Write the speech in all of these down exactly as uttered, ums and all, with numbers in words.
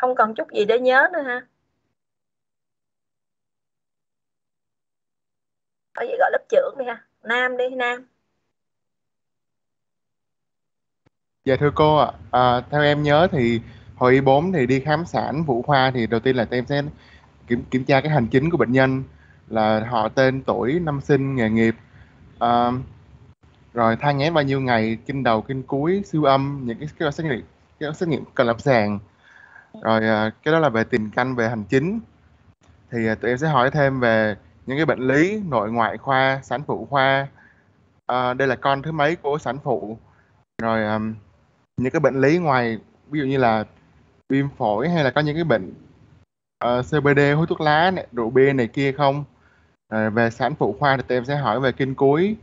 không còn chút gì để nhớ nữa ha. Ở vậy gọi lớp trưởng đi ha. Nam đi, Nam. Dạ thưa cô ạ, à, theo em nhớ thì hồi y bốn thì đi khám sản phụ khoa thì đầu tiên là em sẽ kiểm kiểm tra cái hành chính của bệnh nhân, là họ, tên, tuổi, năm sinh, nghề nghiệp, à, rồi thai nghén bao nhiêu ngày, kinh đầu, kinh cuối, siêu âm, những cái, cái xét nghiệm cái xét nghiệm cần lâm sàng. Rồi à, cái đó là về tiền căn, về hành chính. Thì à, tụi em sẽ hỏi thêm về những cái bệnh lý nội ngoại khoa, sản phụ khoa. À, đây là con thứ mấy của sản phụ. Rồi à, những cái bệnh lý ngoài, ví dụ như là viêm phổi hay là có những cái bệnh ờ, xê bê đê, hút thuốc lá này, rượu bia này kia không. Rồi về sản phụ khoa thì tụi em sẽ hỏi về kinh cuối,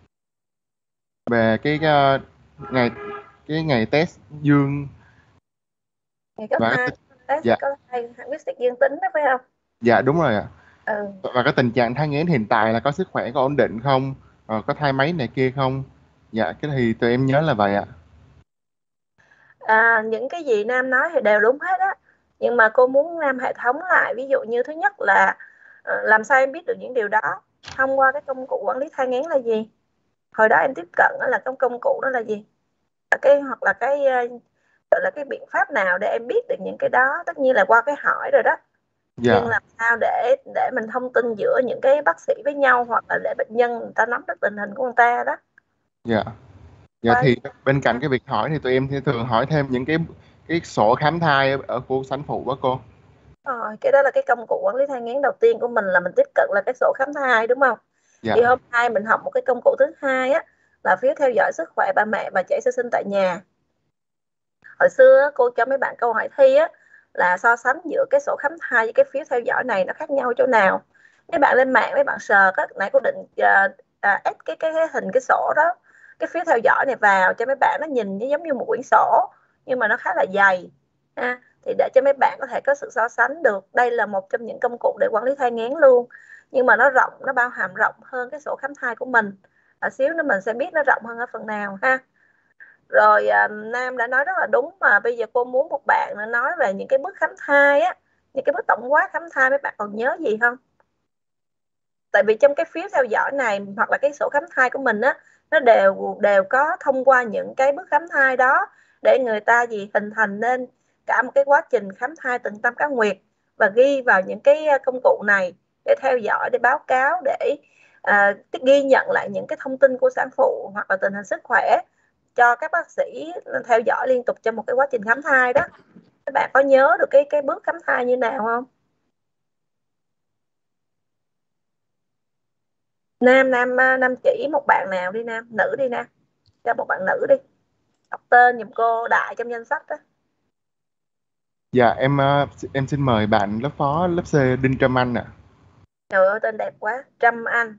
về cái ờ, ngày cái ngày test dương. Ngày có Và thai, cái, test dạ có thai huyết dịch dương tính đó phải không? dạ đúng rồi ạ. Ừ. Và cái tình trạng thai nghén hiện tại là có sức khỏe có ổn định không, rồi có thai máy này kia không. Dạ cái thì tụi em nhớ là vậy ạ. À, những cái gì Nam nói thì đều đúng hết á, nhưng mà cô muốn Nam hệ thống lại. Ví dụ như thứ nhất là ờ, làm sao em biết được những điều đó? Thông qua cái công cụ quản lý thai nghén là gì? Hồi đó em tiếp cận đó là công công cụ đó là gì? Là cái hoặc là cái ờ, gọi là cái biện pháp nào để em biết được những cái đó? Tất nhiên là qua cái hỏi rồi đó, nhưng Dạ. làm sao để để mình thông tin giữa những cái bác sĩ với nhau, hoặc là để bệnh nhân người ta nắm được tình hình của người ta đó. Dạ. Dạ Qua thì bên cạnh cái việc hỏi thì tụi em thì thường hỏi thêm những cái cái sổ khám thai ở, ở của sản phụ đó cô. Rồi, cái đó là cái công cụ quản lý thai nghén đầu tiên của mình, là mình tiếp cận là cái sổ khám thai, đúng không? Dạ. Thì hôm nay mình học một cái công cụ thứ hai á, là phiếu theo dõi sức khỏe bà mẹ và trẻ sơ sinh tại nhà. Hồi xưa cô cho mấy bạn câu hỏi thi á, là so sánh giữa cái sổ khám thai với cái phiếu theo dõi này nó khác nhau chỗ nào. Mấy bạn lên mạng, mấy bạn search á, nãy cô định uh, uh, cái, cái cái hình cái sổ đó, cái phiếu theo dõi này vào cho mấy bạn, nó nhìn nó giống như một quyển sổ nhưng mà nó khá là dày ha. Thì để cho mấy bạn có thể có sự so sánh được, đây là một trong những công cụ để quản lý thai nghén luôn, nhưng mà nó rộng, nó bao hàm rộng hơn cái sổ khám thai của mình. Ở xíu nữa mình sẽ biết nó rộng hơn ở phần nào ha. Rồi à, Nam đã nói rất là đúng, mà bây giờ cô muốn một bạn nữa nói về những cái bước khám thai á, những cái bước tổng quát khám thai, mấy bạn còn nhớ gì không? Tại vì trong cái phiếu theo dõi này hoặc là cái sổ khám thai của mình á, nó đều đều có thông qua những cái bước khám thai đó, để người ta gì hình thành nên cả một cái quá trình khám thai từng năm các nguyệt, và ghi vào những cái công cụ này để theo dõi, để báo cáo, để à, ghi nhận lại những cái thông tin của sản phụ hoặc là tình hình sức khỏe cho các bác sĩ theo dõi liên tục trong một cái quá trình khám thai đó. Các bạn có nhớ được cái cái bước khám thai như nào không? Nam Nam Nam chỉ một bạn nào đi, Nam nữ đi, Nam cho một bạn nữ đi, đọc tên giùm cô, đại trong danh sách đó. Dạ em ờ, em xin mời bạn lớp phó lớp C Đinh Trâm Anh ạ. Trời ơi tên đẹp quá, Trâm Anh.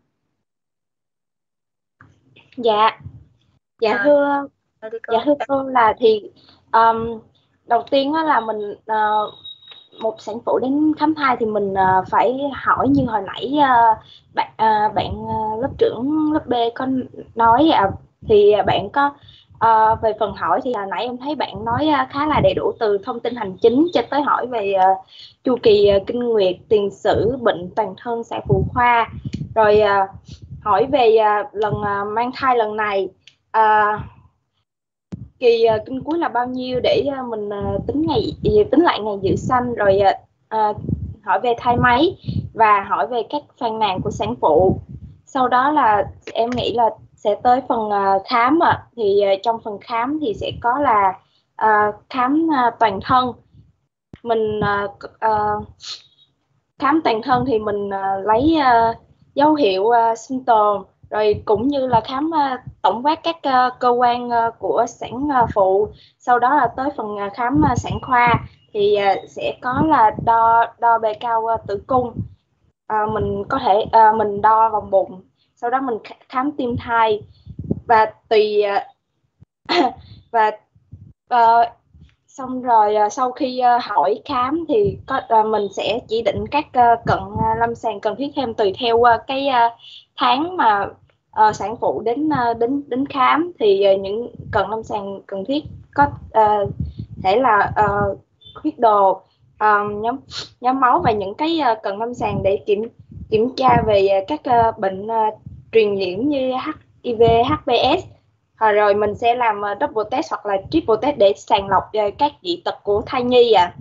Dạ, dạ À, thưa, đi dạ con. thưa cô là thì um, đầu tiên á là mình uh, một sản phụ đến khám thai thì mình uh, phải hỏi như hồi nãy uh, bạn uh, bạn uh, lớp trưởng lớp B có nói uh, thì bạn có uh, về phần hỏi thì hồi nãy em thấy bạn nói uh, khá là đầy đủ, từ thông tin hành chính cho tới hỏi về uh, chu kỳ uh, kinh nguyệt, tiền sử, bệnh toàn thân, sản phụ khoa, rồi uh, hỏi về uh, lần uh, mang thai lần này, uh, kỳ uh, kinh cuối là bao nhiêu để uh, mình uh, tính ngày tính lại ngày dự sanh, rồi uh, hỏi về thai máy và hỏi về các phàn nàn của sản phụ. Sau đó là em nghĩ là sẽ tới phần uh, khám ạ. À. Thì uh, trong phần khám thì sẽ có là uh, khám uh, toàn thân. Mình uh, uh, khám toàn thân thì mình uh, lấy uh, dấu hiệu uh, sinh tồn, rồi cũng như là khám uh, tổng quát các uh, cơ quan uh, của sản uh, phụ. Sau đó là tới phần uh, khám uh, sản khoa thì uh, sẽ có là đo đo bề cao uh, tử cung. Uh, mình có thể uh, mình đo vòng bụng, sau đó mình khám tim thai, và tùy uh, và uh, xong rồi sau khi hỏi khám thì có mình sẽ chỉ định các cận lâm sàng cần thiết thêm tùy theo cái tháng mà uh, sản phụ đến đến đến khám. Thì những cận lâm sàng cần thiết có uh, thể là uh, huyết đồ, uh, nhóm nhóm máu và những cái uh, cận lâm sàng để kiểm kiểm tra về uh, các uh, bệnh uh, truyền nhiễm như H I V, H P S. À, rồi mình sẽ làm uh, double test hoặc là triple test để sàng lọc uh, các dị tật của thai nhi. À,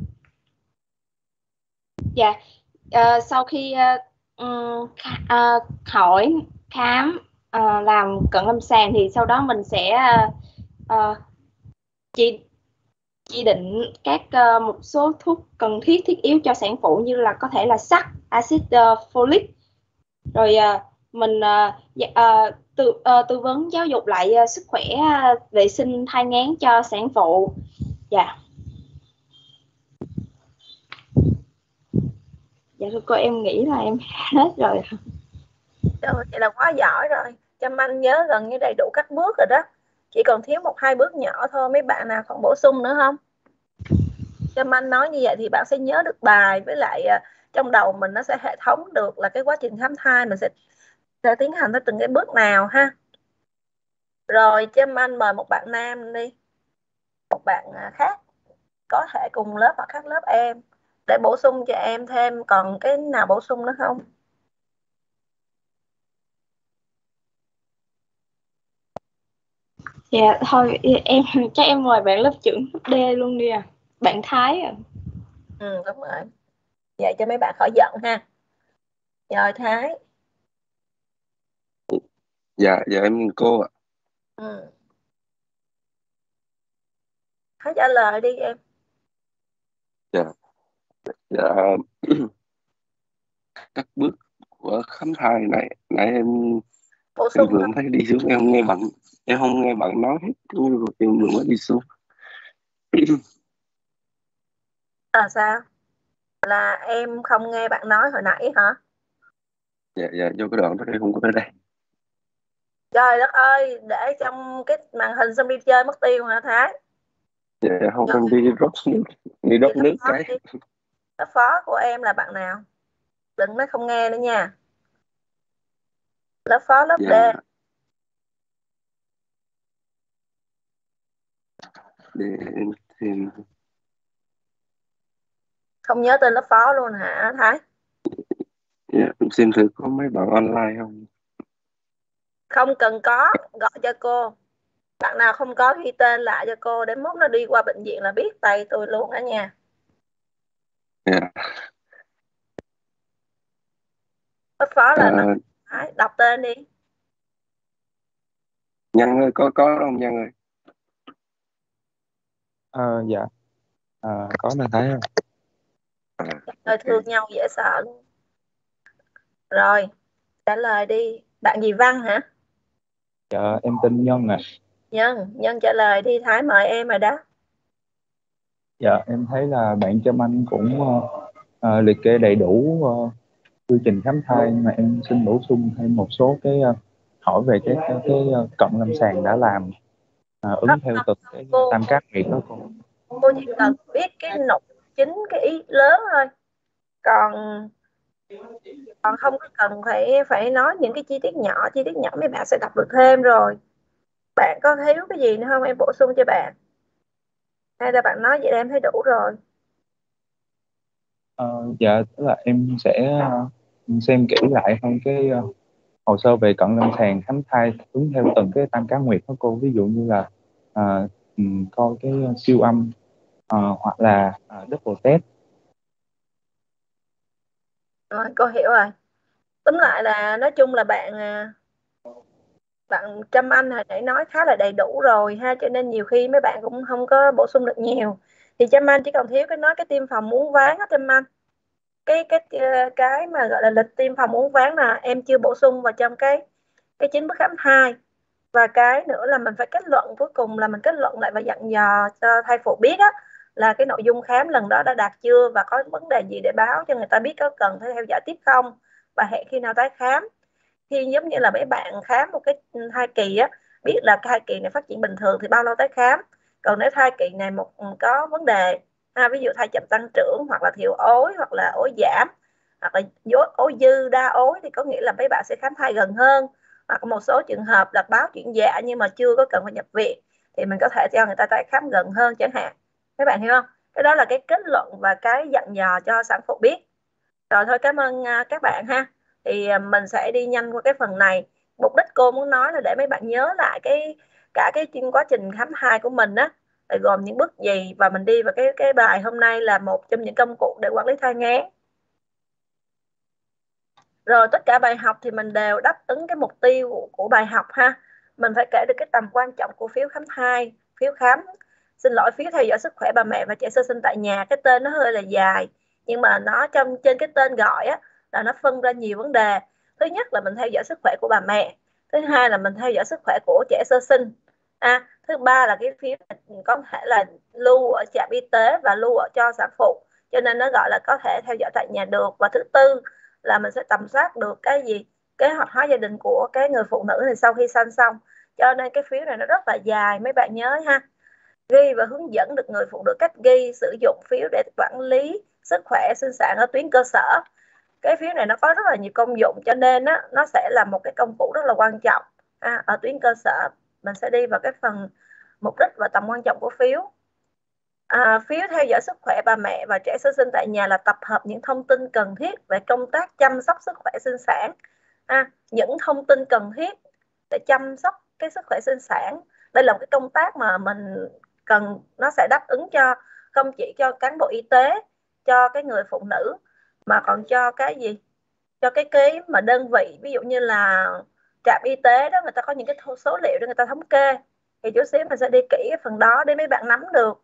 dạ. Uh, sau khi uh, um, uh, hỏi khám uh, làm cận lâm sàng thì sau đó mình sẽ uh, uh, chỉ chỉ định các uh, một số thuốc cần thiết thiết yếu cho sản phụ như là có thể là sắt, axit uh, folic, rồi uh, mình uh, uh, tư, uh, tư vấn giáo dục lại uh, sức khỏe uh, vệ sinh thai nghén cho sản phụ. Dạ. Dạ thưa cô, em nghĩ là em hết rồi. Rồi, vậy là quá giỏi rồi. Trâm Anh nhớ gần như đầy đủ các bước rồi đó. Chỉ còn thiếu một hai bước nhỏ thôi. Mấy bạn nào còn bổ sung nữa không? Trâm Anh nói như vậy thì bạn sẽ nhớ được bài, với lại uh, trong đầu mình nó sẽ hệ thống được là cái quá trình khám thai mình sẽ, sẽ tiến hành theo từng cái bước nào ha. Rồi Trâm Anh mời một bạn nam đi, một bạn uh, khác có thể cùng lớp hoặc khác lớp em để bổ sung cho em thêm. Còn cái nào bổ sung nữa không? Dạ thôi em chắc em mời bạn lớp trưởng lớp D luôn đi à, bạn Thái à. Ừ đúng rồi, vậy cho mấy bạn khỏi giận ha. Rồi Thái. Dạ dạ em cô ạ. Ừ. Thái trả lời đi em. Dạ dạ các bước của khám thai này nãy em Bổ em sung vừa thôi. thấy đi xuống, em không nghe bạn em không nghe bạn nói hết, em vừa mới đi xuống. À sao? Là em không nghe bạn nói hồi nãy hả? Dạ dạ do cái đoạn đó em không có ở đây. Trời đất ơi, để trong cái màn hình xong đi chơi mất tiêu hả Thái? Dạ không, Rồi, em đi rót nước, đi đi rót lớp nước phó cái. đi. Lớp phó của em là bạn nào? Đừng nói không nghe nữa nha. Lớp phó lớp D. Dạ để em tìm. Không nhớ tên lớp phó luôn hả Thái? Dạ em xem thử có mấy bạn online không. Không cần có, gọi cho cô. Bạn nào không có ghi tên lại cho cô, đến mốt nó đi qua bệnh viện là biết tay tôi luôn đó nha. Dạ Lớp phó là à, Thái, đọc tên đi. Nhân ơi, có có không Nhân ơi? Ờ, dạ, Ờ, có nên thấy không? À, Lời ok. thương nhau dễ sợ luôn. Rồi, trả lời đi. Bạn gì Văn hả? Dạ, em tên Nhân à. Nhân, Nhân trả lời đi, Thái mời em rồi đó. Dạ, em thấy là bạn Trâm Anh cũng ờ, ờ, liệt kê đầy đủ ờ, quy trình khám thai, nhưng mà em xin bổ sung thêm một số cái ờ, hỏi về cái cái, cái ờ, cận lâm sàng đã làm ờ, Không, ứng theo không, từng cái cô, tam giác nghiệp đó cô. cô chỉ cần biết cái nội chính, cái ý lớn thôi. Còn còn không có cần phải phải nói những cái chi tiết nhỏ, chi tiết nhỏ mấy bạn sẽ đọc được thêm rồi. Bạn có thiếu cái gì nữa không? Em bổ sung cho bạn. Hay là bạn nói vậy em thấy đủ rồi? Ờ, dạ, tức là em sẽ ờ, xem kỹ lại hơn cái ờ, hồ sơ về cận lâm sàng khám thai ứng theo từng cái tam cá nguyệt đó cô. Ví dụ như là ờ, ừm, coi cái siêu âm ờ, hoặc là ờ, double test. Rồi, cô hiểu rồi. Tóm lại là nói chung là bạn à, bạn Trâm Anh hồi nãy nói khá là đầy đủ rồi ha, cho nên nhiều khi mấy bạn cũng không có bổ sung được nhiều. Thì Trâm Anh chỉ còn thiếu cái nói cái tiêm phòng uốn ván á Trâm Anh. Cái cái cái mà gọi là lịch tiêm phòng uốn ván là em chưa bổ sung vào trong cái cái chín bước khám thai. Và cái nữa là mình phải kết luận, cuối cùng là mình kết luận lại và dặn dò cho thai phụ biết á, là cái nội dung khám lần đó đã đạt chưa và có vấn đề gì để báo cho người ta biết có cần phải theo dõi tiếp không, và hẹn khi nào tái khám. Khi giống như là mấy bạn khám một cái thai kỳ á, biết là thai kỳ này phát triển bình thường thì bao lâu tái khám. Còn nếu thai kỳ này một có vấn đề ha, ví dụ thai chậm tăng trưởng hoặc là thiếu ối hoặc là ối giảm hoặc là ối dư đa ối thì có nghĩa là mấy bạn sẽ khám thai gần hơn. Hoặc một số trường hợp là báo chuyển dạ nhưng mà chưa có cần phải nhập viện thì mình có thể cho người ta tái khám gần hơn chẳng hạn. Các bạn hiểu không? Cái đó là cái kết luận và cái dặn dò cho sản phụ biết. Rồi thôi, cảm ơn các bạn ha. Thì mình sẽ đi nhanh qua cái phần này. Mục đích cô muốn nói là để mấy bạn nhớ lại cái cả cái quá trình khám thai của mình á, gồm những bước gì, và mình đi vào cái cái bài hôm nay là một trong những công cụ để quản lý thai nghén. Rồi tất cả bài học thì mình đều đáp ứng cái mục tiêu của bài học ha. Mình phải kể được cái tầm quan trọng của phiếu khám thai, phiếu khám, xin lỗi, phiếu theo dõi sức khỏe bà mẹ và trẻ sơ sinh tại nhà. Cái tên nó hơi là dài, nhưng mà nó trong trên cái tên gọi á là nó phân ra nhiều vấn đề. Thứ nhất là mình theo dõi sức khỏe của bà mẹ, thứ hai là mình theo dõi sức khỏe của trẻ sơ sinh, à, thứ ba là cái phiếu có thể là lưu ở trạm y tế và lưu ở cho sản phụ, cho nên nó gọi là có thể theo dõi tại nhà được. Và thứ tư là mình sẽ tầm soát được cái gì, kế hoạch hóa gia đình của cái người phụ nữ này sau khi sanh xong. Cho nên cái phiếu này nó rất là dài, mấy bạn nhớ ha. Ghi và hướng dẫn được người phụ nữ cách ghi, sử dụng phiếu để quản lý sức khỏe sinh sản ở tuyến cơ sở. Cái phiếu này nó có rất là nhiều công dụng, cho nên á, nó sẽ là một cái công cụ rất là quan trọng à, ở tuyến cơ sở. Mình sẽ đi vào cái phần mục đích và tầm quan trọng của phiếu. À, phiếu theo dõi sức khỏe bà mẹ và trẻ sơ sinh tại nhà là tập hợp những thông tin cần thiết về công tác chăm sóc sức khỏe sinh sản. À, những thông tin cần thiết để chăm sóc cái sức khỏe sinh sản. Đây là một cái công tác mà mình cần, nó sẽ đáp ứng cho không chỉ cho cán bộ y tế, cho cái người phụ nữ, mà còn cho cái gì, cho cái cái mà đơn vị, ví dụ như là trạm y tế đó, người ta có những cái số liệu để người ta thống kê. Thì chút xíu mình sẽ đi kỹ cái phần đó để mấy bạn nắm được.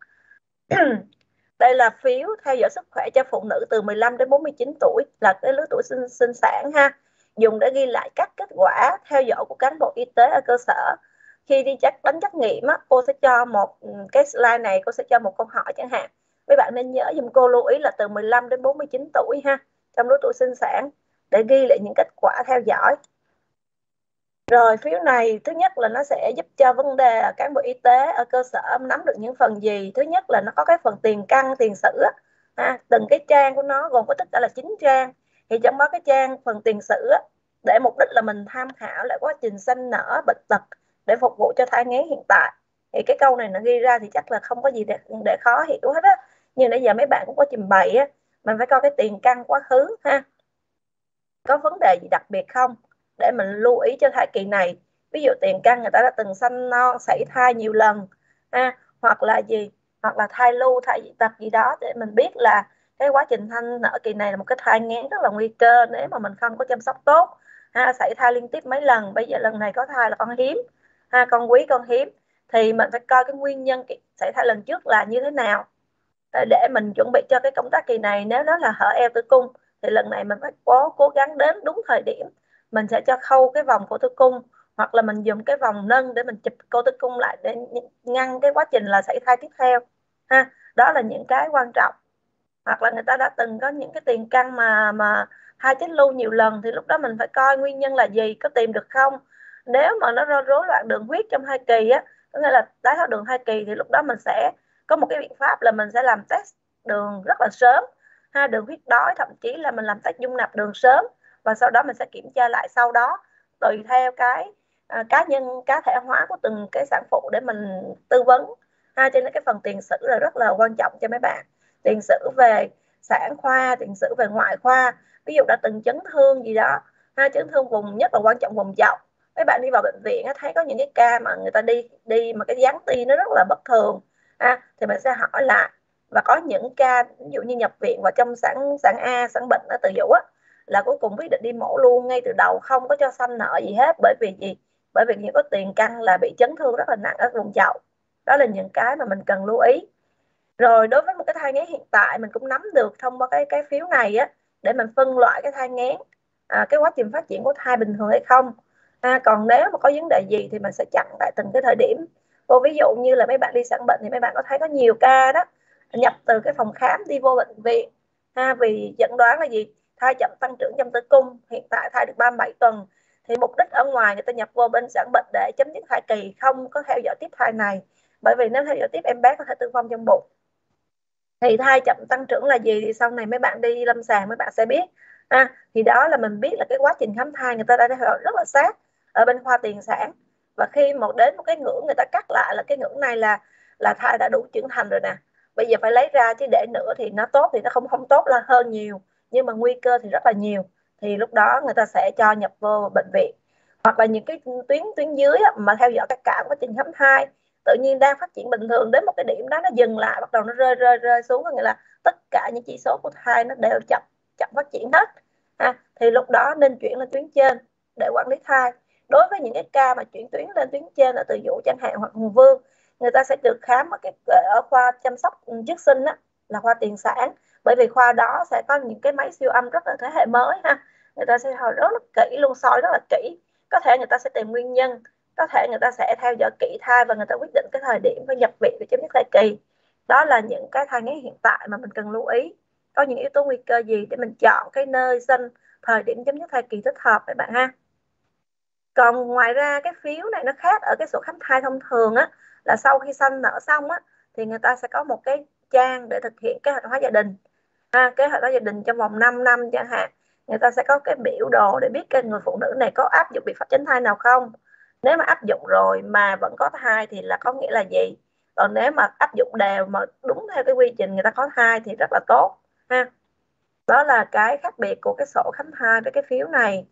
Đây là phiếu theo dõi sức khỏe cho phụ nữ từ mười lăm đến bốn mươi chín tuổi, là cái lứa tuổi sinh, sinh sản ha, dùng để ghi lại các kết quả theo dõi của cán bộ y tế ở cơ sở. Khi đi chắc đánh trắc nghiệm á, cô sẽ cho một cái slide này, cô sẽ cho một câu hỏi chẳng hạn. Mấy bạn nên nhớ giùm cô, lưu ý là từ mười lăm đến bốn mươi chín tuổi ha, trong lứa tuổi sinh sản, để ghi lại những kết quả theo dõi. Rồi phiếu này thứ nhất là nó sẽ giúp cho vấn đề cán bộ y tế ở cơ sở nắm được những phần gì. Thứ nhất là nó có cái phần tiền căn, tiền sử á, à, từng cái trang của nó gồm có tất cả là chín trang. Thì trong đó cái trang phần tiền sử á, để mục đích là mình tham khảo lại quá trình sanh nở, bệnh tật để phục vụ cho thai nghén hiện tại. Thì cái câu này nó ghi ra thì chắc là không có gì để, để khó hiểu hết á. Nhưng nãy giờ mấy bạn cũng có trình bày á, mình phải coi cái tiền căn quá khứ ha, có vấn đề gì đặc biệt không, để mình lưu ý cho thai kỳ này. Ví dụ tiền căn người ta đã từng sanh non, sảy thai nhiều lần ha, hoặc là gì, hoặc là thai lưu, thai dị tật gì đó, để mình biết là cái quá trình sanh nở kỳ này là một cái thai nghén rất là nguy cơ nếu mà mình không có chăm sóc tốt ha. Sảy thai liên tiếp mấy lần, bây giờ lần này có thai là con hiếm ha, con quý con hiếm, thì mình phải coi cái nguyên nhân sảy thai lần trước là như thế nào, để mình chuẩn bị cho cái công tác kỳ này. Nếu nó là hở eo tử cung thì lần này mình phải cố cố gắng đến đúng thời điểm, mình sẽ cho khâu cái vòng cổ tử cung, hoặc là mình dùng cái vòng nâng để mình chụp cổ tử cung lại để ngăn cái quá trình là sảy thai tiếp theo ha. Đó là những cái quan trọng. Hoặc là người ta đã từng có những cái tiền căn mà mà thai chết lưu nhiều lần, thì lúc đó mình phải coi nguyên nhân là gì, có tìm được không. Nếu mà nó rối loạn đường huyết trong thai kỳ á, có nghĩa là đái tháo đường thai kỳ, thì lúc đó mình sẽ có một cái biện pháp là mình sẽ làm test đường rất là sớm ha, đường huyết đói, thậm chí là mình làm test dung nạp đường sớm, và sau đó mình sẽ kiểm tra lại sau đó, tùy theo cái à, cá nhân cá thể hóa của từng cái sản phụ để mình tư vấn ha. Cho nên cái phần tiền sử là rất là quan trọng cho mấy bạn. Tiền sử về sản khoa, tiền sử về ngoại khoa, ví dụ đã từng chấn thương gì đó ha, chấn thương vùng, nhất là quan trọng vùng chậu. Mấy bạn đi vào bệnh viện thấy có những cái ca mà người ta đi đi mà cái dáng ti nó rất là bất thường ha, thì mình sẽ hỏi lại. Và có những ca ví dụ như nhập viện vào trong sản sản A, sản bệnh ở Từ Dũ á, là cuối cùng quyết định đi mổ luôn ngay từ đầu, không có cho sanh nở gì hết. Bởi vì gì? Bởi vì những có tiền căn là bị chấn thương rất là nặng ở vùng chậu. Đó là những cái mà mình cần lưu ý. Rồi đối với một cái thai nghén hiện tại, mình cũng nắm được thông qua cái cái phiếu này á, để mình phân loại cái thai nghén, à, cái quá trình phát triển của thai bình thường hay không. À, còn nếu mà có vấn đề gì thì mình sẽ chặn tại từng cái thời điểm. Cô ví dụ như là mấy bạn đi sản bệnh thì mấy bạn có thấy có nhiều ca đó nhập từ cái phòng khám đi vô bệnh viện ha, vì chẩn đoán là gì, thai chậm tăng trưởng trong tử cung, hiện tại thai được ba mươi bảy tuần, thì mục đích ở ngoài người ta nhập vô bên sản bệnh để chấm dứt thai kỳ, không có theo dõi tiếp thai này, bởi vì nếu theo dõi tiếp em bé có thể tử vong trong bụng. Thì thai chậm tăng trưởng là gì thì sau này mấy bạn đi lâm sàng mấy bạn sẽ biết ha. Thì đó là mình biết là cái quá trình khám thai người ta đã rất là sát ở bên khoa tiền sản, và khi một đến một cái ngưỡng người ta cắt lại là cái ngưỡng này là là thai đã đủ trưởng thành rồi nè, bây giờ phải lấy ra, chứ để nữa thì nó tốt thì nó không không tốt là hơn nhiều, nhưng mà nguy cơ thì rất là nhiều, thì lúc đó người ta sẽ cho nhập vô bệnh viện. Hoặc là những cái tuyến tuyến dưới á, mà theo dõi cả quá trình khám thai, tự nhiên đang phát triển bình thường, đến một cái điểm đó nó dừng lại, bắt đầu nó rơi rơi rơi xuống, có nghĩa là tất cả những chỉ số của thai nó đều chậm chậm phát triển hết ha. Thì lúc đó nên chuyển lên tuyến trên để quản lý thai. Đối với những cái ca mà chuyển tuyến lên tuyến trên ở Từ Dũ chẳng hạn, hoặc Hùng Vương, người ta sẽ được khám ở cái ở khoa chăm sóc trước sinh á, là khoa tiền sản, bởi vì khoa đó sẽ có những cái máy siêu âm rất là thế hệ mới ha. Người ta sẽ hỏi rất là kỹ luôn, soi rất là kỹ, có thể người ta sẽ tìm nguyên nhân, có thể người ta sẽ theo dõi kỹ thai và người ta quyết định cái thời điểm phải nhập viện để chấm dứt thai kỳ. Đó là những cái thai nghén hiện tại mà mình cần lưu ý, có những yếu tố nguy cơ gì để mình chọn cái nơi sinh, thời điểm chấm dứt thai kỳ thích hợp các bạn ha. Còn ngoài ra cái phiếu này nó khác ở cái sổ khám thai thông thường á, là sau khi sanh nở xong á thì người ta sẽ có một cái trang để thực hiện kế hoạch hóa gia đình ha, kế hoạch hóa gia đình trong vòng năm năm chẳng hạn. Người ta sẽ có cái biểu đồ để biết cái người phụ nữ này có áp dụng biện pháp tránh thai nào không. Nếu mà áp dụng rồi mà vẫn có thai thì là có nghĩa là gì, còn nếu mà áp dụng đều mà đúng theo cái quy trình người ta có thai thì rất là tốt ha. Đó là cái khác biệt của cái sổ khám thai với cái phiếu này.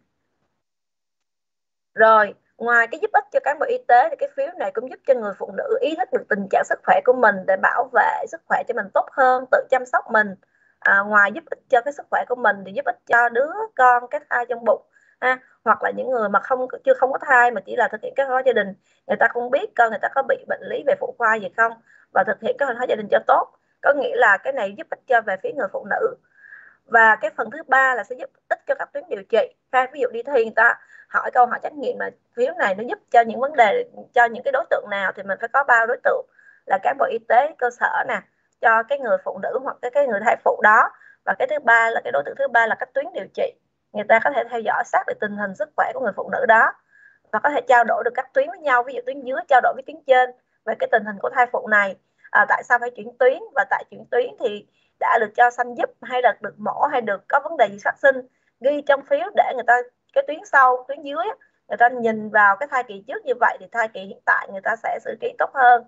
Rồi, ngoài cái giúp ích cho cán bộ y tế thì cái phiếu này cũng giúp cho người phụ nữ ý thức được tình trạng sức khỏe của mình để bảo vệ sức khỏe cho mình tốt hơn, tự chăm sóc mình. À, ngoài giúp ích cho cái sức khỏe của mình thì giúp ích cho đứa con, cái thai trong bụng ha. Hoặc là những người mà không chưa không có thai mà chỉ là thực hiện kế hoạch hóa gia đình, người ta cũng biết con người ta có bị bệnh lý về phụ khoa gì không, và thực hiện kế hoạch hóa gia đình cho tốt. Có nghĩa là cái này giúp ích cho về phía người phụ nữ. Và cái phần thứ ba là sẽ giúp ích cho các tuyến điều trị. Ví dụ đi thi người ta hỏi câu hỏi trắc nghiệm là phiếu này nó giúp cho những vấn đề, cho những cái đối tượng nào, thì mình phải có ba đối tượng là cán bộ y tế cơ sở nè, cho cái người phụ nữ hoặc cái cái người thai phụ đó, và cái thứ ba là cái đối tượng thứ ba là các tuyến điều trị. Người ta có thể theo dõi sát được tình hình sức khỏe của người phụ nữ đó và có thể trao đổi được các tuyến với nhau. Ví dụ tuyến dưới trao đổi với tuyến trên về cái tình hình của thai phụ này, à, tại sao phải chuyển tuyến, và tại chuyển tuyến thì đã được cho sanh giúp hay là được mổ hay được có vấn đề gì phát sinh, ghi trong phiếu để người ta cái tuyến sau, tuyến dưới người ta nhìn vào cái thai kỳ trước như vậy thì thai kỳ hiện tại người ta sẽ xử trí tốt hơn.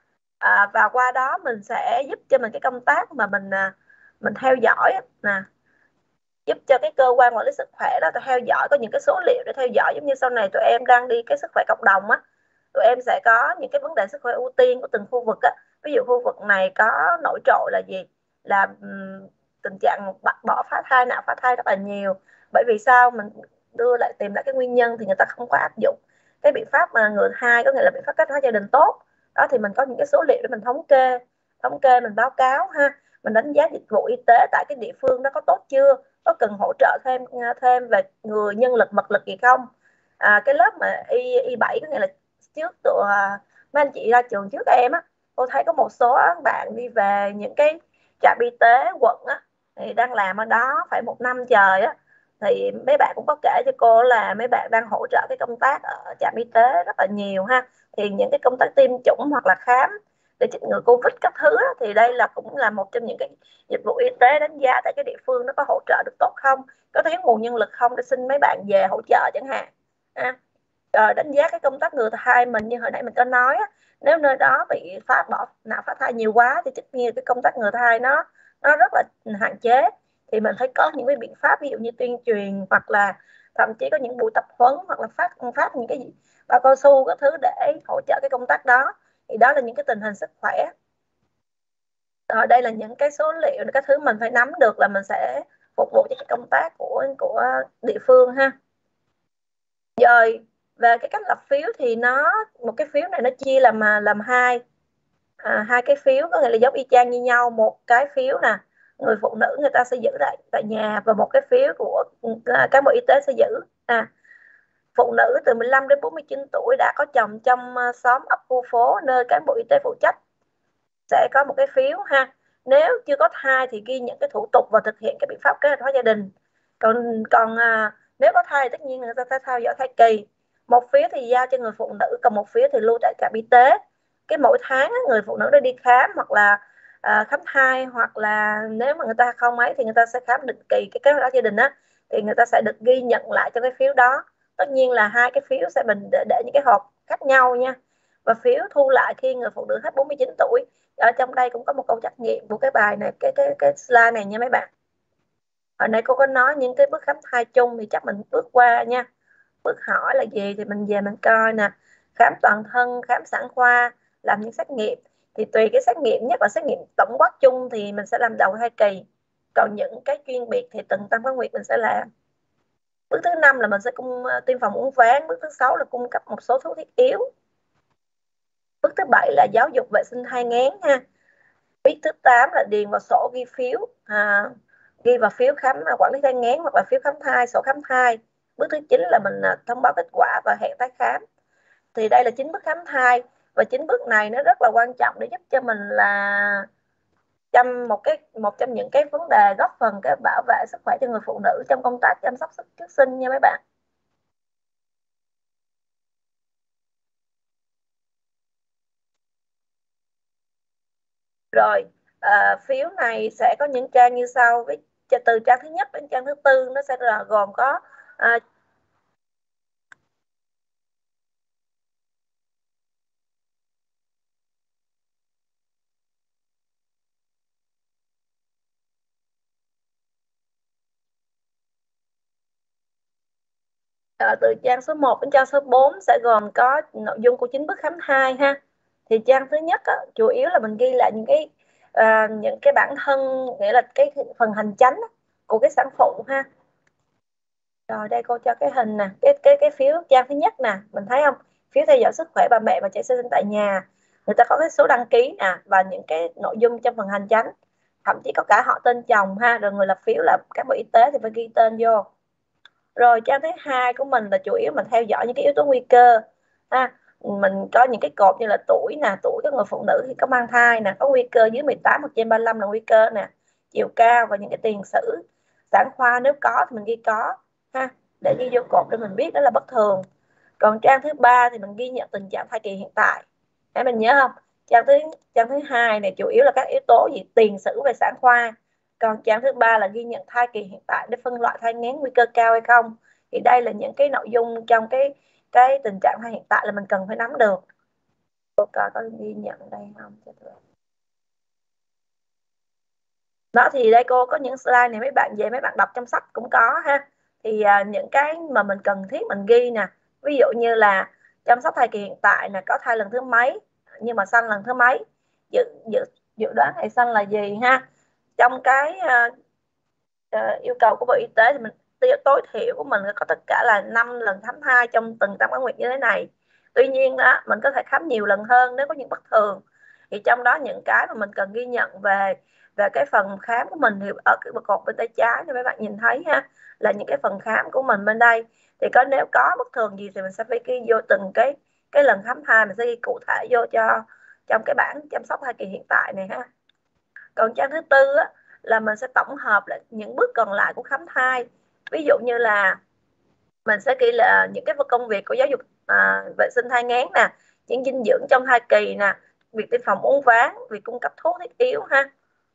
À, và qua đó mình sẽ giúp cho mình cái công tác mà mình mình theo dõi nè, giúp cho cái cơ quan quản lý sức khỏe đó theo dõi, có những cái số liệu để theo dõi, giống như sau này tụi em đang đi cái sức khỏe cộng đồng á, tụi em sẽ có những cái vấn đề sức khỏe ưu tiên của từng khu vực á. Ví dụ khu vực này có nổi trội là gì, là um, tình trạng bỏ phá thai, nạo phá thai rất là nhiều. Bởi vì sao mình đưa lại tìm lại cái nguyên nhân thì người ta không có áp dụng cái biện pháp mà ngừa thai, có nghĩa là biện pháp kết hóa gia đình tốt đó, thì mình có những cái số liệu để mình thống kê thống kê mình báo cáo ha. Mình đánh giá dịch vụ y tế tại cái địa phương đó có tốt chưa, có cần hỗ trợ thêm thêm về người nhân lực mật lực gì không. À, cái lớp mà y y bảy có nghĩa là trước tụi mấy anh chị ra trường trước em á, cô thấy có một số bạn đi về những cái trạm y tế quận á, thì đang làm ở đó phải một năm trời á, thì mấy bạn cũng có kể cho cô là mấy bạn đang hỗ trợ cái công tác ở trạm y tế rất là nhiều ha. Thì những cái công tác tiêm chủng hoặc là khám để chích ngừa Covid các thứ á, thì đây là cũng là một trong những cái dịch vụ y tế đánh giá tại cái địa phương nó có hỗ trợ được tốt không, có thiếu nguồn nhân lực không để xin mấy bạn về hỗ trợ chẳng hạn. À, rồi đánh giá cái công tác ngừa thai mình, như hồi nãy mình có nói á, nếu nơi đó bị phá bỏ nạo phá thai nhiều quá thì tất nhiên cái công tác ngừa thai nó nó rất là hạn chế, thì mình phải có những cái biện pháp, ví dụ như tuyên truyền hoặc là thậm chí có những buổi tập huấn hoặc là phát phát những cái gì bao cao su các thứ để hỗ trợ cái công tác đó. Thì đó là những cái tình hình sức khỏe. Rồi đây là những cái số liệu, các thứ mình phải nắm được là mình sẽ phục vụ cho cái công tác của của địa phương ha. Rồi về cái cách lập phiếu thì nó một cái phiếu này nó chia làm làm hai à, hai cái phiếu, có nghĩa là giống y chang như nhau. Một cái phiếu nè, người phụ nữ người ta sẽ giữ tại tại nhà, và một cái phiếu của cán bộ y tế sẽ giữ. À, phụ nữ từ mười lăm đến bốn mươi chín tuổi đã có chồng trong xóm ấp khu phố nơi cán bộ y tế phụ trách sẽ có một cái phiếu ha. Nếu chưa có thai thì ghi nhận cái thủ tục và thực hiện cái biện pháp kế hoạch hóa gia đình. Còn còn à, nếu có thai thì tất nhiên người ta sẽ theo dõi thai kỳ. Một phiếu thì giao cho người phụ nữ, còn một phiếu thì lưu tại trạm y tế. Cái mỗi tháng người phụ nữ đã đi khám hoặc là à, khám thai, hoặc là nếu mà người ta không ấy thì người ta sẽ khám định kỳ cái kế hoạch hóa gia đình á, thì người ta sẽ được ghi nhận lại cho cái phiếu đó. Tất nhiên là hai cái phiếu sẽ mình để, để những cái hộp khác nhau nha. và phiếu thu lại khi người phụ nữ hết bốn mươi chín tuổi. Ở trong đây cũng có một câu trắc nghiệm của cái bài này, cái cái cái slide này nha mấy bạn. Hồi nãy cô có nói những cái bước khám thai chung thì chắc mình bước qua nha. Bước hỏi là gì thì mình về mình coi nè. Khám toàn thân, khám sản khoa, làm những xét nghiệm. Thì tùy cái xét nghiệm, nhất là xét nghiệm tổng quát chung thì mình sẽ làm đầu thai kỳ. Còn những cái chuyên biệt thì từng tam cá nguyệt mình sẽ làm. Bước thứ năm là mình sẽ cung tiêm phòng uốn ván. Bước thứ sáu là cung cấp một số thuốc thiết yếu. Bước thứ bảy là giáo dục vệ sinh thai nghén ha. Bước thứ tám là điền vào sổ ghi phiếu, à, ghi vào phiếu khám quản lý thai nghén hoặc là phiếu khám thai, sổ khám thai. Bước thứ chín là mình thông báo kết quả và hẹn tái khám. Thì đây là chín bước khám thai, và chín bước này nó rất là quan trọng để giúp cho mình là trong một cái một trong những cái vấn đề góp phần cái bảo vệ sức khỏe cho người phụ nữ trong công tác chăm sóc trước sinh nha mấy bạn. Rồi à, phiếu này sẽ có những trang như sau. Với từ trang thứ nhất đến trang thứ tư nó sẽ là gồm có à, à, từ trang số một đến trang số bốn sẽ gồm có nội dung của chín bước khám thai ha. Thì trang thứ nhất á, chủ yếu là mình ghi lại những cái à, những cái bản thân, nghĩa là cái phần hành chánh của cái sản phụ ha. Rồi đây cô cho cái hình nè, cái cái cái phiếu trang thứ nhất nè, mình thấy không? Phiếu theo dõi sức khỏe bà mẹ và trẻ sơ sinh tại nhà. Người ta có cái số đăng ký nè và những cái nội dung trong phần hành chánh. Thậm chí có cả họ tên chồng ha, rồi người lập phiếu là cán bộ y tế thì phải ghi tên vô. Rồi trang thứ hai của mình là chủ yếu mình theo dõi những cái yếu tố nguy cơ ha. Mình có những cái cột như là tuổi nè, tuổi các người phụ nữ thì có mang thai nè, có nguy cơ dưới mười tám hoặc trên ba mươi lăm là nguy cơ nè, chiều cao và những cái tiền sử. Sản khoa nếu có thì mình ghi có ha, để ghi vô cột để mình biết đó là bất thường. Còn trang thứ ba thì mình ghi nhận tình trạng thai kỳ hiện tại. Hãy mình nhớ không? Trang thứ trang thứ hai này chủ yếu là các yếu tố gì tiền sử về sản khoa. Còn trang thứ ba là ghi nhận thai kỳ hiện tại để phân loại thai nghén nguy cơ cao hay không. Thì đây là những cái nội dung trong cái cái tình trạng thai hiện tại là mình cần phải nắm được. Cô coi có ghi nhận đây không? Đó thì đây cô có những slide này mấy bạn về mấy bạn đọc trong sách cũng có ha. Thì à, những cái mà mình cần thiết mình ghi nè. Ví dụ như là chăm sóc thai kỳ hiện tại là có thai lần thứ mấy, nhưng mà sanh lần thứ mấy, dự dự dự đoán ngày sanh là gì ha. Trong cái uh, uh, yêu cầu của Bộ Y tế thì mình tối thiểu của mình có tất cả là năm lần khám thai trong từng tam cá nguyệt như thế này. Tuy nhiên đó mình có thể khám nhiều lần hơn nếu có những bất thường. Thì trong đó những cái mà mình cần ghi nhận về về cái phần khám của mình thì ở cái cột bên tay trái thì mấy bạn nhìn thấy ha, là những cái phần khám của mình bên đây. Thì có nếu có bất thường gì thì mình sẽ phải ghi vô từng cái cái lần khám thai, mình sẽ ghi cụ thể vô cho trong cái bảng chăm sóc thai kỳ hiện tại này ha. Còn trang thứ tư á, là mình sẽ tổng hợp lại những bước còn lại của khám thai. Ví dụ như là mình sẽ ghi là những cái công việc của giáo dục à, vệ sinh thai nghén nè, những dinh dưỡng trong thai kỳ nè, việc tiêm phòng uốn ván, việc cung cấp thuốc thiết yếu ha.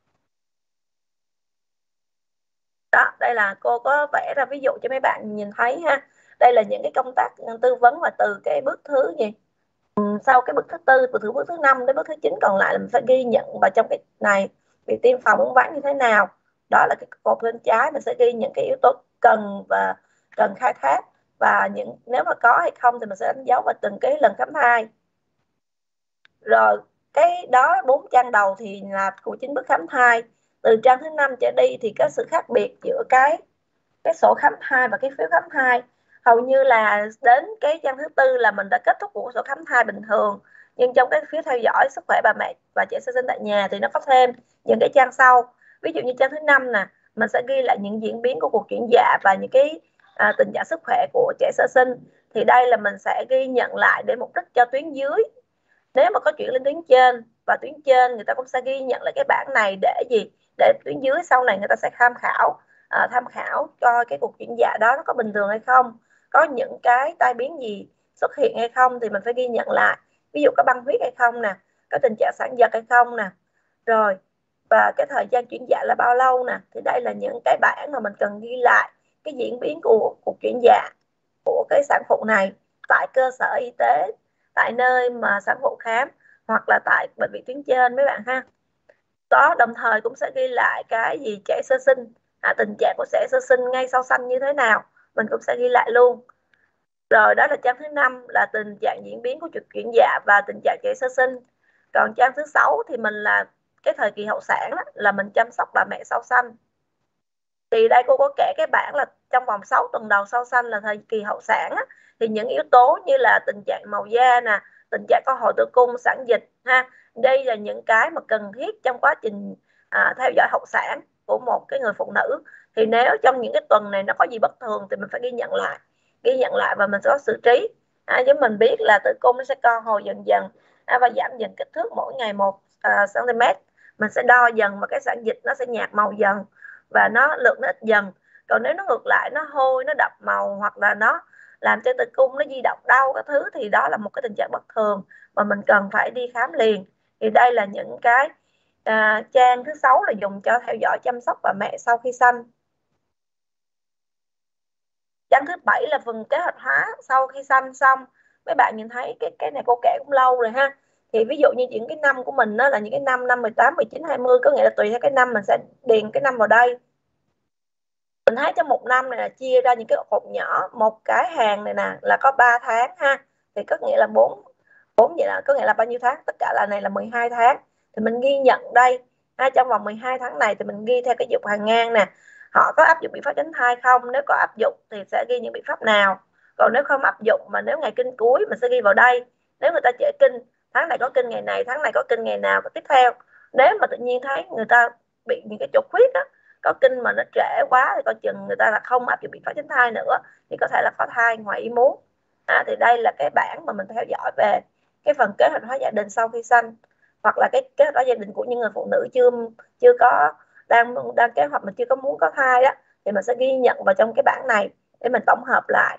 Đó, đây là cô có vẽ ra ví dụ cho mấy bạn nhìn thấy ha. Đây là những cái công tác tư vấn mà từ cái bước thứ gì sau cái bước thứ tư, từ bước thứ năm đến bước thứ chín còn lại là mình phải ghi nhận vào trong cái này. Việc tiêm phòng uốn ván như thế nào, đó là cái cột bên trái mình sẽ ghi những cái yếu tố cần và cần khai thác, và những nếu mà có hay không thì mình sẽ đánh dấu vào từng cái lần khám thai. Rồi cái đó bốn trang đầu thì là của chín bước khám thai. Từ trang thứ năm trở đi thì có sự khác biệt giữa cái cái sổ khám thai và cái phiếu khám thai. Hầu như là đến cái trang thứ tư là mình đã kết thúc của sổ khám thai bình thường, nhưng trong cái phiếu theo dõi sức khỏe bà mẹ và trẻ sơ sinh tại nhà thì nó có thêm những cái trang sau. Ví dụ như trang thứ năm nè, mình sẽ ghi lại những diễn biến của cuộc chuyển dạ và những cái à, tình trạng sức khỏe của trẻ sơ sinh. Thì đây là mình sẽ ghi nhận lại để mục đích cho tuyến dưới. Nếu mà có chuyển lên tuyến trên, và tuyến trên người ta cũng sẽ ghi nhận lại cái bảng này để gì, để tuyến dưới sau này người ta sẽ tham khảo à, tham khảo coi cái cuộc chuyển dạ đó nó có bình thường hay không, có những cái tai biến gì xuất hiện hay không thì mình phải ghi nhận lại. Ví dụ có băng huyết hay không nè, có tình trạng sản giật hay không nè, rồi và cái thời gian chuyển dạ là bao lâu nè. Thì đây là những cái bảng mà mình cần ghi lại cái diễn biến của cuộc chuyển dạ của cái sản phụ này tại cơ sở y tế tại nơi mà sản phụ khám hoặc là tại bệnh viện tuyến trên mấy bạn ha. Có đồng thời cũng sẽ ghi lại cái gì trẻ sơ sinh, à, tình trạng của trẻ sơ sinh ngay sau sanh như thế nào, mình cũng sẽ ghi lại luôn. Rồi đó là trang thứ năm là tình trạng diễn biến của chuyển dạ và tình trạng trẻ sơ sinh. Còn trang thứ sáu thì mình là cái thời kỳ hậu sản đó, là mình chăm sóc bà mẹ sau sanh. Thì đây cô có kể cái bảng là trong vòng sáu tuần đầu sau sanh là thời kỳ hậu sản á, thì những yếu tố như là tình trạng màu da nè, tình trạng có hồi tử cung, sản dịch ha, đây là những cái mà cần thiết trong quá trình à, theo dõi hậu sản của một cái người phụ nữ. Thì nếu trong những cái tuần này nó có gì bất thường thì mình phải ghi nhận lại ghi nhận lại và mình sẽ có xử trí. À, chứ mình biết là tử cung nó sẽ co hồi dần dần à, và giảm dần kích thước mỗi ngày một à, cm. Mình sẽ đo dần và cái sản dịch nó sẽ nhạt màu dần và nó lượng nó ít dần. Còn nếu nó ngược lại, nó hôi, nó đậm màu hoặc là nó làm cho tử cung nó di động đau các thứ thì đó là một cái tình trạng bất thường mà mình cần phải đi khám liền. Thì đây là những cái à, trang thứ sáu là dùng cho theo dõi chăm sóc bà mẹ sau khi sanh. Trang thứ bảy là phần kế hoạch hóa sau khi sanh xong. Mấy bạn nhìn thấy cái cái này cô kể cũng lâu rồi ha. Thì ví dụ như những cái năm của mình đó là những cái năm năm mười tám, mười chín, hai mươi, có nghĩa là tùy theo cái năm mình sẽ điền cái năm vào đây. Mình thấy trong một năm này là chia ra những cái hộp nhỏ, một cái hàng này nè là có ba tháng ha, thì có nghĩa là bốn bốn vậy là có nghĩa là bao nhiêu tháng, tất cả là này là mười hai tháng. Thì mình ghi nhận đây ha, trong vòng mười hai tháng này thì mình ghi theo cái dục hàng ngang nè, họ có áp dụng biện pháp tránh thai không, nếu có áp dụng thì sẽ ghi những biện pháp nào, còn nếu không áp dụng mà nếu ngày kinh cuối mình sẽ ghi vào đây. Nếu người ta trễ kinh, tháng này có kinh ngày này, tháng này có kinh ngày nào tiếp theo. Nếu mà tự nhiên thấy người ta bị những cái chỗ khuyết á, có kinh mà nó trễ quá thì coi chừng người ta là không áp dụng biện pháp tránh thai nữa, thì có thể là có thai ngoài ý muốn. À, thì đây là cái bảng mà mình theo dõi về cái phần kế hoạch hóa gia đình sau khi sanh, hoặc là cái kế hoạch hóa gia đình của những người phụ nữ chưa chưa có đang đang kế hoạch mà chưa có muốn có thai đó, thì mình sẽ ghi nhận vào trong cái bảng này để mình tổng hợp lại.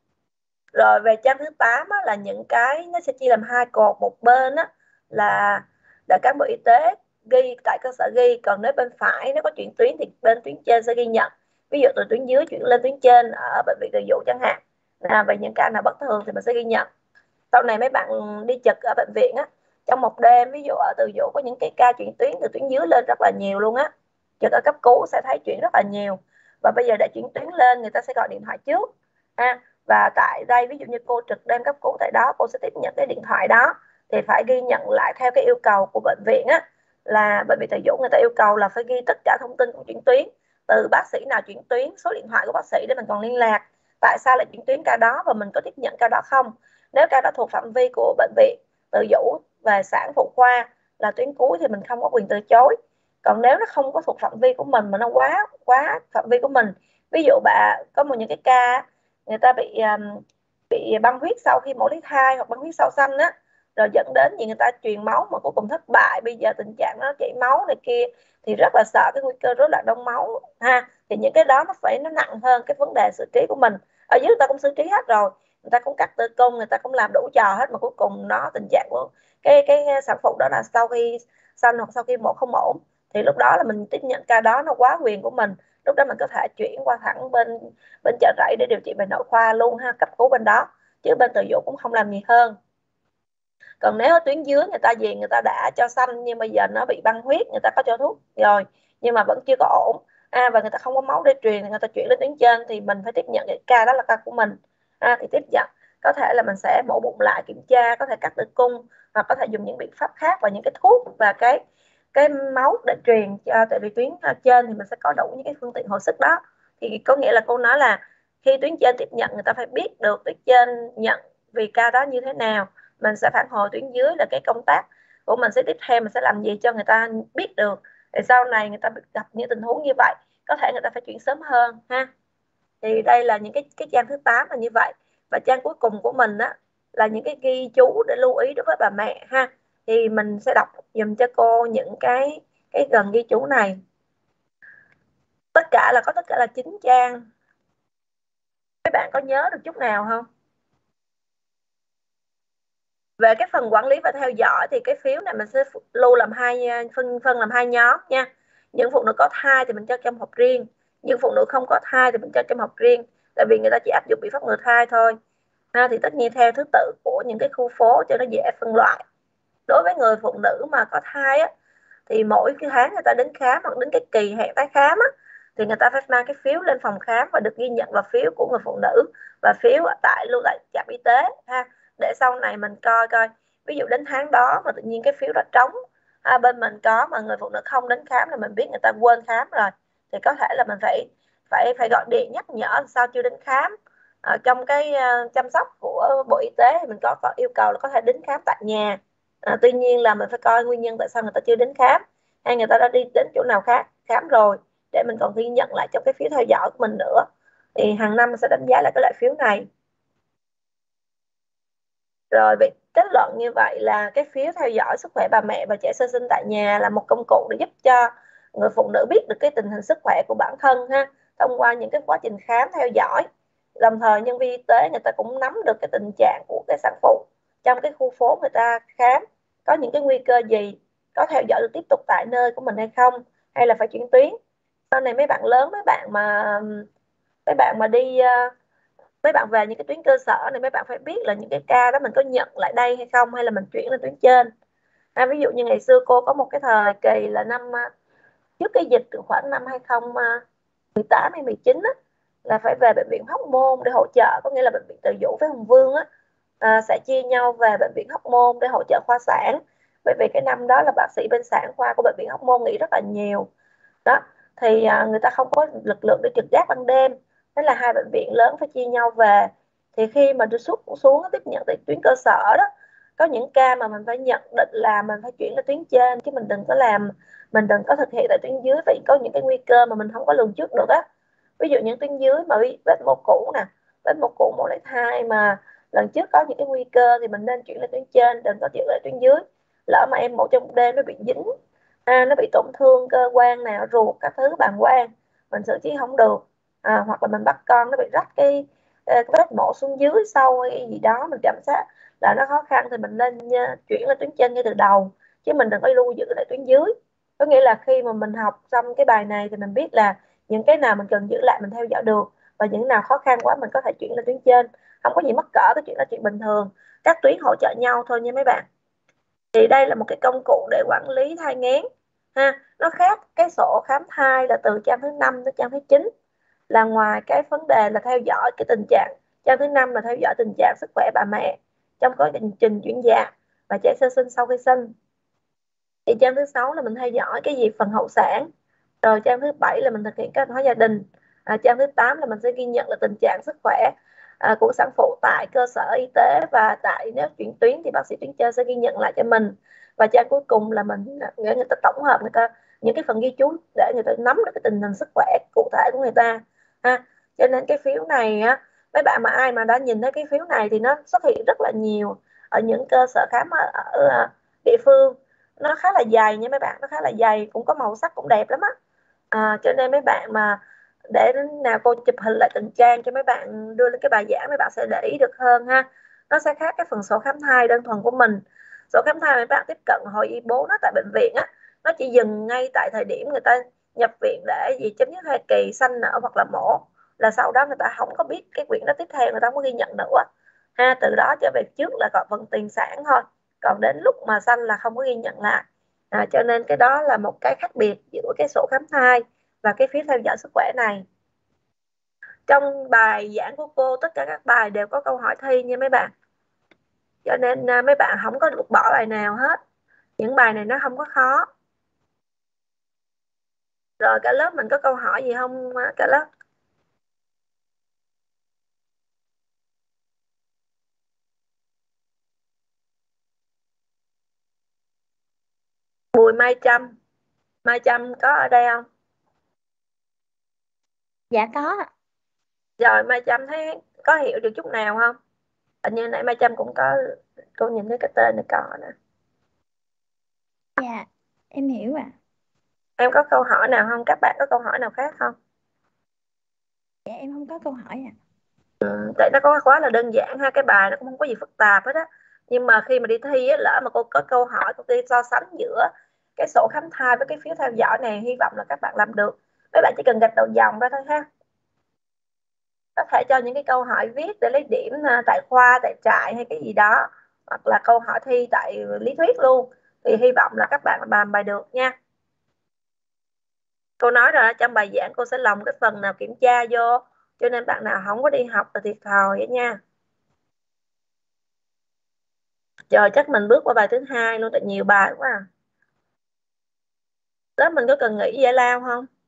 Rồi về trang thứ tám á, là những cái nó sẽ chia làm hai cột, một bên á, là là cán bộ y tế ghi tại cơ sở ghi, còn nếu bên phải nếu có chuyển tuyến thì bên tuyến trên sẽ ghi nhận. Ví dụ từ tuyến dưới chuyển lên tuyến trên ở bệnh viện Từ Dũ chẳng hạn, là về những ca nào bất thường thì mình sẽ ghi nhận. Sau này mấy bạn đi trực ở bệnh viện á, trong một đêm ví dụ ở Từ Dũ có những cái ca chuyển tuyến từ tuyến dưới lên rất là nhiều luôn á, trực ở cấp cứu sẽ thấy chuyển rất là nhiều. Và bây giờ để chuyển tuyến lên người ta sẽ gọi điện thoại trước à, và tại đây ví dụ như cô trực đêm cấp cứu tại đó, cô sẽ tiếp nhận cái điện thoại đó thì phải ghi nhận lại theo cái yêu cầu của bệnh viện á, là bệnh viện Từ Dũ người ta yêu cầu là phải ghi tất cả thông tin của chuyển tuyến, từ bác sĩ nào chuyển tuyến, số điện thoại của bác sĩ để mình còn liên lạc, tại sao lại chuyển tuyến ca đó và mình có tiếp nhận ca đó không. Nếu ca đó thuộc phạm vi của bệnh viện Từ Dũ về sản phụ khoa là tuyến cuối thì mình không có quyền từ chối. Còn nếu nó không có thuộc phạm vi của mình mà nó quá quá phạm vi của mình, ví dụ bà có một những cái ca người ta bị um, bị băng huyết sau khi mổ lấy thai hoặc băng huyết sau sanh á, rồi dẫn đến gì người ta truyền máu mà cuối cùng thất bại, bây giờ tình trạng nó chảy máu này kia thì rất là sợ cái nguy cơ rối loạn đông máu ha. Thì những cái đó nó phải nó nặng hơn cái vấn đề xử trí của mình. Ở dưới người ta cũng xử trí hết rồi, người ta cũng cắt tử cung, người ta cũng làm đủ trò hết, mà cuối cùng nó tình trạng của cái cái sản phụ đó là sau khi sanh hoặc sau khi mổ không ổn, thì lúc đó là mình tiếp nhận ca đó nó quá quyền của mình, lúc đó mình có thể chuyển qua thẳng bên bên Chợ Rẫy để điều trị về nội khoa luôn ha, cấp cứu bên đó, chứ bên Từ Dũ cũng không làm gì hơn. Còn nếu ở tuyến dưới người ta về người ta đã cho sanh nhưng bây giờ nó bị băng huyết, người ta có cho thuốc rồi nhưng mà vẫn chưa có ổn à, và người ta không có máu để truyền thì người ta chuyển lên tuyến trên, thì mình phải tiếp nhận cái ca đó là ca của mình à, thì tiếp nhận có thể là mình sẽ mổ bụng lại kiểm tra, có thể cắt tử cung hoặc có thể dùng những biện pháp khác và những cái thuốc và cái cái máu để truyền cho, tại vì tuyến trên thì mình sẽ có đủ những cái phương tiện hồi sức đó. Thì có nghĩa là cô nói là khi tuyến trên tiếp nhận người ta phải biết được tuyến trên nhận vì ca đó như thế nào, mình sẽ phản hồi tuyến dưới là cái công tác của mình sẽ tiếp theo mình sẽ làm gì cho người ta biết được, để sau này người ta gặp những tình huống như vậy có thể người ta phải chuyển sớm hơn ha. Thì đây là những cái cái trang thứ tám là như vậy. Và trang cuối cùng của mình á là những cái ghi chú để lưu ý đối với bà mẹ ha. Thì mình sẽ đọc dùm cho cô những cái cái gần ghi chú này. Tất cả là có tất cả là chín trang. Các bạn có nhớ được chút nào không? Về cái phần quản lý và theo dõi thì cái phiếu này mình sẽ lưu làm hai phân phân làm hai nhóm nha. Những phụ nữ có thai thì mình cho trong hộp riêng, những phụ nữ không có thai thì mình cho trong hộp riêng, tại vì người ta chỉ áp dụng biện pháp ngừa thai thôi. ha, thì tất nhiên theo thứ tự của những cái khu phố cho nó dễ phân loại. Đối với người phụ nữ mà có thai á, thì mỗi cái tháng người ta đến khám hoặc đến cái kỳ hẹn tái khám á, thì người ta phải mang cái phiếu lên phòng khám và được ghi nhận vào phiếu của người phụ nữ và phiếu tại lưu lại trạm y tế ha, để sau này mình coi coi ví dụ đến tháng đó mà tự nhiên cái phiếu đó trống, à, bên mình có mà người phụ nữ không đến khám là mình biết người ta quên khám rồi, thì có thể là mình phải phải phải gọi điện nhắc nhở sao chưa đến khám. À, trong cái uh, chăm sóc của Bộ Y tế thì mình có, có yêu cầu là có thể đến khám tại nhà. À, tuy nhiên là mình phải coi nguyên nhân tại sao người ta chưa đến khám, hay người ta đã đi đến chỗ nào khác khám rồi, để mình còn ghi nhận lại trong cái phiếu theo dõi của mình nữa. Thì hàng năm mình sẽ đánh giá lại cái loại phiếu này. Rồi việc kết luận như vậy là cái phiếu theo dõi sức khỏe bà mẹ và trẻ sơ sinh tại nhà là một công cụ để giúp cho người phụ nữ biết được cái tình hình sức khỏe của bản thân ha, thông qua những cái quá trình khám theo dõi. Đồng thời nhân viên y tế người ta cũng nắm được cái tình trạng của cái sản phụ trong cái khu phố người ta khám, có những cái nguy cơ gì, có theo dõi được tiếp tục tại nơi của mình hay không, hay là phải chuyển tuyến. Sau này mấy bạn lớn, mấy bạn mà mấy bạn mà đi mấy bạn về những cái tuyến cơ sở này, mấy bạn phải biết là những cái ca đó mình có nhận lại đây hay không, hay là mình chuyển lên tuyến trên. À, ví dụ như ngày xưa cô có một cái thời kỳ là năm trước cái dịch khoảng năm hai không một tám hay mười chín á, là phải về bệnh viện Hóc Môn để hỗ trợ, có nghĩa là bệnh viện Từ Dũ với Hùng Vương á, à, sẽ chia nhau về bệnh viện Hóc Môn để hỗ trợ khoa sản, bởi vì cái năm đó là bác sĩ bên sản khoa của bệnh viện Hóc Môn nghỉ rất là nhiều đó, thì à, người ta không có lực lượng để trực gác ban đêm, thế là hai bệnh viện lớn phải chia nhau về. Thì khi mà đưa xuống xuống tiếp nhận tại tuyến cơ sở đó, có những ca mà mình phải nhận định là mình phải chuyển lên tuyến trên, chứ mình đừng có làm mình đừng có thực hiện tại tuyến dưới, vì có những cái nguy cơ mà mình không có lường trước được á. Ví dụ những tuyến dưới mà vết mổ cũ nè, vết mổ cũ mổ lấy thai mà lần trước có những cái nguy cơ thì mình nên chuyển lên tuyến trên, đừng có chuyển lên tuyến dưới. Lỡ mà em mổ trong đêm nó bị dính, à, nó bị tổn thương cơ quan nào, ruột các thứ, bàng quang, mình xử trí không được, à, hoặc là mình bắt con nó bị rách cái, cái vết mổ xuống dưới sâu hay gì đó, mình cảm giác là nó khó khăn thì mình nên uh, chuyển lên tuyến trên ngay từ đầu, chứ mình đừng có lưu giữ lại tuyến dưới. Có nghĩa là khi mà mình học xong cái bài này thì mình biết là những cái nào mình cần giữ lại mình theo dõi được, và những nào khó khăn quá mình có thể chuyển lên tuyến trên, không có gì mắc cỡ, cái chuyện là chuyện bình thường, các tuyến hỗ trợ nhau thôi nha mấy bạn. Thì đây là một cái công cụ để quản lý thai nghén ha, nó khác cái sổ khám thai là từ trang thứ năm đến trang thứ chín, là ngoài cái vấn đề là theo dõi cái tình trạng, trang thứ năm là theo dõi tình trạng sức khỏe bà mẹ trong quá trình chuyển dạ và trẻ sơ sinh sau khi sinh. Thì trang thứ sáu là mình theo dõi cái gì phần hậu sản. Rồi trang thứ bảy là mình thực hiện kế hoạch hóa gia đình. À, trang thứ tám là mình sẽ ghi nhận là tình trạng sức khỏe à, của sản phụ tại cơ sở y tế, và tại nếu chuyển tuyến thì bác sĩ tuyến trên sẽ ghi nhận lại cho mình. Và trang cuối cùng là mình để người ta tổng hợp người ta những cái phần ghi chú để người ta nắm được cái tình hình sức khỏe cụ thể của người ta ha. Cho nên cái phiếu này á, mấy bạn mà ai mà đã nhìn thấy cái phiếu này thì nó xuất hiện rất là nhiều ở những cơ sở khám ở, ở địa phương, nó khá là dày nha mấy bạn, nó khá là dày, cũng có màu sắc cũng đẹp lắm á. À, cho nên mấy bạn mà để nào cô chụp hình lại từng trang cho mấy bạn đưa lên cái bài giảng, mấy bạn sẽ để ý được hơn ha. Nó sẽ khác cái phần sổ khám thai đơn thuần của mình. Sổ khám thai mấy bạn tiếp cận hồi y bố nó tại bệnh viện á, nó chỉ dừng ngay tại thời điểm người ta nhập viện để gì chấm dứt thai kỳ, sanh nở hoặc là mổ, là sau đó người ta không có biết cái quyển đó tiếp theo, người ta không có ghi nhận nữa ha. Từ đó trở về trước là còn phần tiền sản thôi, còn đến lúc mà sanh là không có ghi nhận lại. À, cho nên cái đó là một cái khác biệt giữa cái sổ khám thai và cái phiếu theo dõi sức khỏe này. Trong bài giảng của cô, tất cả các bài đều có câu hỏi thi nha mấy bạn, cho nên à, mấy bạn không có được bỏ bài nào hết, những bài này nó không có khó. Rồi cả lớp mình có câu hỏi gì không cả lớp? Bùi Mai Trâm, Mai Trâm có ở đây không? Dạ có. Rồi Mai Trâm thấy có hiểu được chút nào không? Hình như nãy Mai Trâm cũng có, cô nhìn thấy cái tên này có nè. Dạ em hiểu ạ. À. Em có câu hỏi nào không? Các bạn có câu hỏi nào khác không? Dạ em không có câu hỏi ạ. À. Ừ, tại nó có quá là đơn giản ha, cái bài nó cũng không có gì phức tạp hết á. Nhưng mà khi mà đi thi á, lỡ mà cô có câu hỏi, cô đi so sánh giữa cái sổ khám thai với cái phiếu theo dõi này, hy vọng là các bạn làm được. Mấy bạn chỉ cần gạch đầu dòng ra thôi ha. có thể cho những cái câu hỏi viết để lấy điểm tại khoa, tại trại hay cái gì đó, hoặc là câu hỏi thi tại lý thuyết luôn, thì hy vọng là các bạn làm bài được nha. Cô nói rồi, trong bài giảng cô sẽ lồng cái phần nào kiểm tra vô, cho nên bạn nào không có đi học là thiệt thòi vậy nha. Giờ chắc mình bước qua bài thứ hai luôn, tại nhiều bài quá à. Lớp mình có cần nghỉ giải lao không?